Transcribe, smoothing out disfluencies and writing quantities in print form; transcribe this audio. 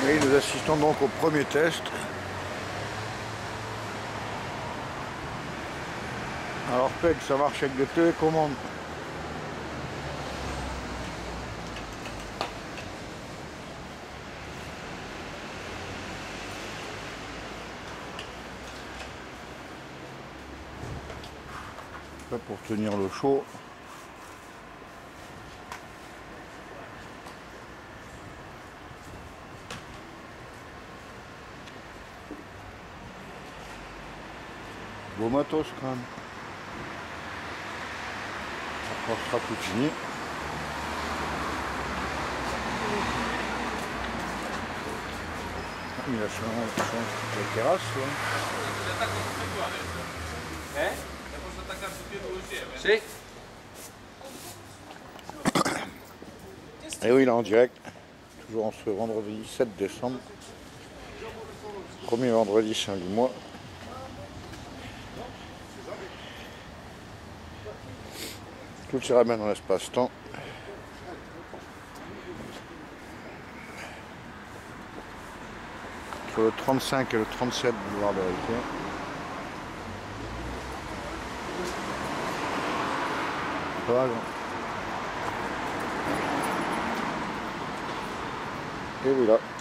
Et nous assistons donc au premier test. Alors PEG, ça marche avec des télécommandes. Là pour tenir le chaud. Beau matos quand même. On sera tout fini. Il a changé la terrasse là. Et oui, là en direct, toujours en ce vendredi 7 décembre. Premier vendredi saint du mois. Tout s'y ramène dans l'espace-temps. Entre le 35 et le 37 boulevard de Rivière. Voilà. Et voilà.